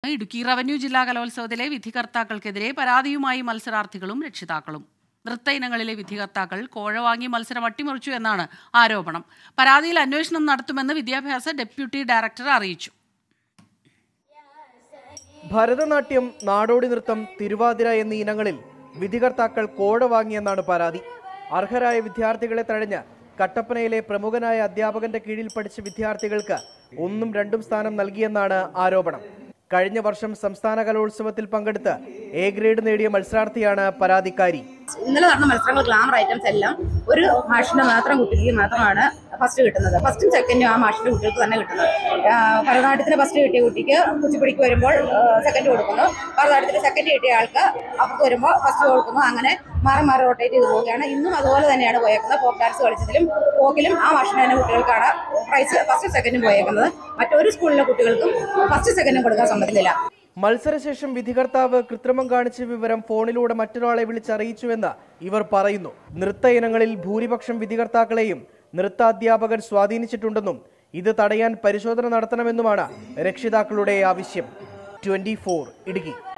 Idukki revenue ജില്ലാ കലോത്സവത്തിലെ വിധികർത്താക്കൾക്കെതിരെ പരാതിയുമായി മത്സരാർത്ഥികളും രക്ഷിതാക്കളും. നൃത്ത ഇനങ്ങളിലെ വിധികർത്താക്കൾ കോഴ വാങ്ങി മത്സരം അട്ടിമറിച്ചു എന്നാണ് ആരോപണം. പരാതിയിൽ അന്വേഷണം നടത്തുമെന്ന് വിദ്യാഭ്യാസ ഡെപ്യൂട്ടി ഡയറക്ടർ അറിയിച്ചു. ഭരതനാട്യം, നാടോടി നൃത്തം, തിരുവാതിര എന്നീ ഇനങ്ങളിൽ വിധികർത്താക്കൾ കോഴ വാങ്ങിയെന്നാണ് പരാതി. അർഹരായ വിദ്യാർത്ഥികളെ തഴഞ്ഞ് കട്ടപ്പനയിലെ പ്രമുഖനായ അധ്യാപകന്റെ കീഴിൽ പഠിച്ച വിദ്യാർത്ഥികൾക്ക് 1ഉം 2ഉം സ്ഥാനം നൽകിയെന്നാണ് ആരോപണം. കഴിഞ്ഞ വർഷം സംസ്ഥാന കലോത്സവത്തിൽ പങ്കെടുത്ത് എ ഗ്രേഡ് നേടിയ മത്സരാർത്ഥിയാണ് പരാതിക്കാരി. ഇന്നലെ നടന്ന മത്സരങ്ങൾ ഗ്ലാമർ ഐറ്റംസ് എല്ലാം ഒരു മാഷിന് മാത്രം കുട്ടിക്ക് മാത്രമാണ് ഫസ്റ്റ് കിട്ടുന്നത്. ഫസ്റ്റും സെക്കൻഡും ആ മാഷിന്റെ കുട്ടികൾക്ക് തന്നെ കിട്ടുന്നത്. ഭരതനാട്യത്തിന് ഫസ്റ്റ് കിട്ടിയ കുട്ടിക്ക് കുച്ചിപ്പുടിക്ക് വരുമ്പോൾ സെക്കൻഡ് കൊടുക്കുന്നു. ഭരതനാട്യത്തിന് സെക്കൻഡ് കിട്ടിയ ആൾക്ക് അപ്പുറത്ത് വരുമ്പോൾ ഫസ്റ്റ് കൊടുക്കുന്നു. അങ്ങനെ മാറി മാറി റൊട്ടേറ്റ് ചെയ്ത് പോവുകയാണ്. ഇന്നും അതുപോലെ തന്നെയാണ് പോയേക്കുന്നത്. ഫോക്ക് ഡാൻസ് കളിച്ചതിലും ഫോക്കിലും ആ മാഷിന് തന്നെ കുട്ടികൾക്കാണ് പ്രൈസ് ഫസ്റ്റും സെക്കൻഡും പോയേക്കുന്നത്. മറ്റൊരു സ്കൂളിലെ കുട്ടികൾക്കും ഫസ്റ്റ് സെക്കൻഡും കൊടുക്കാൻ സമ്മതിക്കുന്നില്ല. മത്സരശേഷം വിധികർത്താവ് കൃത്രിമം കാണിച്ച വിവരം ഫോണിലൂടെ മറ്റൊരാളെ വിളിച്ചറിയിച്ചുവെന്ന് ഇവർ പറയുന്നു. നൃത്ത ഇനങ്ങളിൽ ഭൂരിപക്ഷം വിധികർത്താക്കളെയും നൃത്താധ്യാപകർ സ്വാധീനിച്ചിട്ടുണ്ടെന്നും ഇത് തടയാൻ പരിശോധന നടത്തണമെന്നുമാണ് രക്ഷിതാക്കളുടെ ആവശ്യം. 24 ഇടുക്കി.